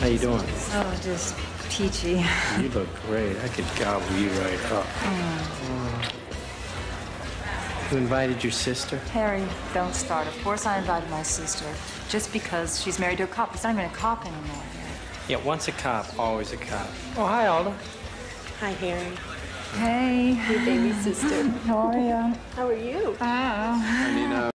How you doing? Oh, just peachy. You look great. I could gobble you right up. You invited your sister? Harry, don't start. Of course I invited my sister. Just because she's married to a cop. He's not even a cop anymore. Yeah, once a cop, always a cop. Oh, hi, Alda. Hi, Harry. Hey. Your baby sister. How are you? How are you? Oh. I mean,